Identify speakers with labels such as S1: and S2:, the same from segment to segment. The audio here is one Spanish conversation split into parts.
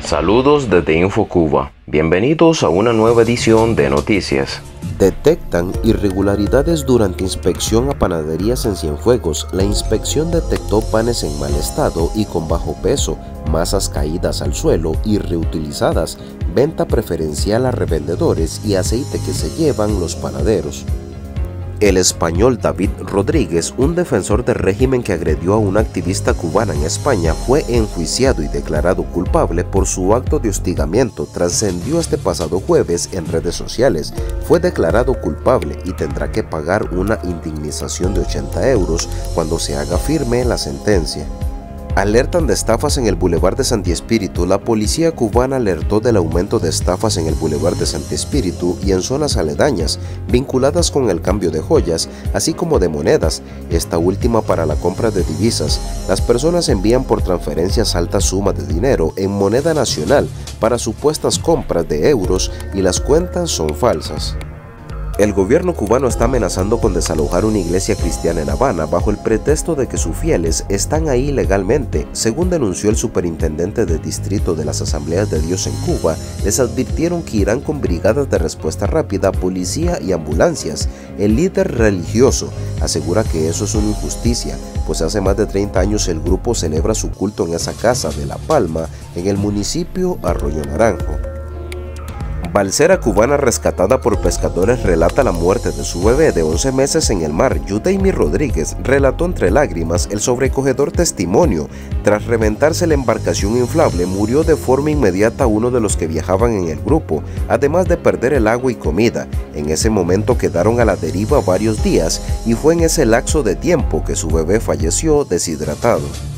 S1: Saludos desde InfoCuba. Bienvenidos a una nueva edición de Noticias.
S2: Detectan irregularidades durante inspección a panaderías en Cienfuegos. La inspección detectó panes en mal estado y con bajo peso, masas caídas al suelo y reutilizadas, venta preferencial a revendedores y aceite que se llevan los panaderos. El español David Rodríguez, un defensor del régimen que agredió a una activista cubana en España, fue enjuiciado y declarado culpable por su acto de hostigamiento. Trascendió este pasado jueves en redes sociales. Fue declarado culpable y tendrá que pagar una indemnización de 80 euros cuando se haga firme la sentencia. Alertan de estafas en el Boulevard de Santi Espíritu. La policía cubana alertó del aumento de estafas en el Boulevard de Santi Espíritu y en zonas aledañas, vinculadas con el cambio de joyas, así como de monedas, esta última para la compra de divisas. Las personas envían por transferencias altas sumas de dinero en moneda nacional para supuestas compras de euros y las cuentas son falsas. El gobierno cubano está amenazando con desalojar una iglesia cristiana en Habana bajo el pretexto de que sus fieles están ahí ilegalmente. Según denunció el superintendente del distrito de las Asambleas de Dios en Cuba, les advirtieron que irán con brigadas de respuesta rápida, policía y ambulancias. El líder religioso asegura que eso es una injusticia, pues hace más de 30 años el grupo celebra su culto en esa casa de La Palma, en el municipio Arroyo Naranjo. Balsera cubana rescatada por pescadores relata la muerte de su bebé de 11 meses en el mar. Yudeimi Rodríguez relató entre lágrimas el sobrecogedor testimonio. Tras reventarse la embarcación inflable, murió de forma inmediata uno de los que viajaban en el grupo, además de perder el agua y comida. En ese momento quedaron a la deriva varios días y fue en ese lapso de tiempo que su bebé falleció deshidratado.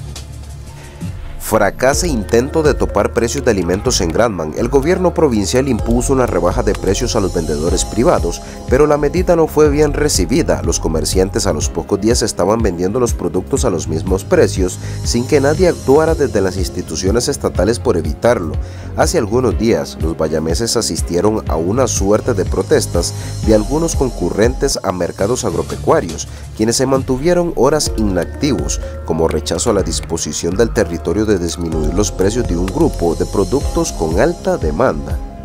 S2: Fracasa intento de topar precios de alimentos en Granma. El gobierno provincial impuso una rebaja de precios a los vendedores privados, pero la medida no fue bien recibida. Los comerciantes a los pocos días estaban vendiendo los productos a los mismos precios, sin que nadie actuara desde las instituciones estatales por evitarlo. Hace algunos días, los bayameses asistieron a una suerte de protestas de algunos concurrentes a mercados agropecuarios, quienes se mantuvieron horas inactivos, como rechazo a la disposición del territorio de disminuir los precios de un grupo de productos con alta demanda.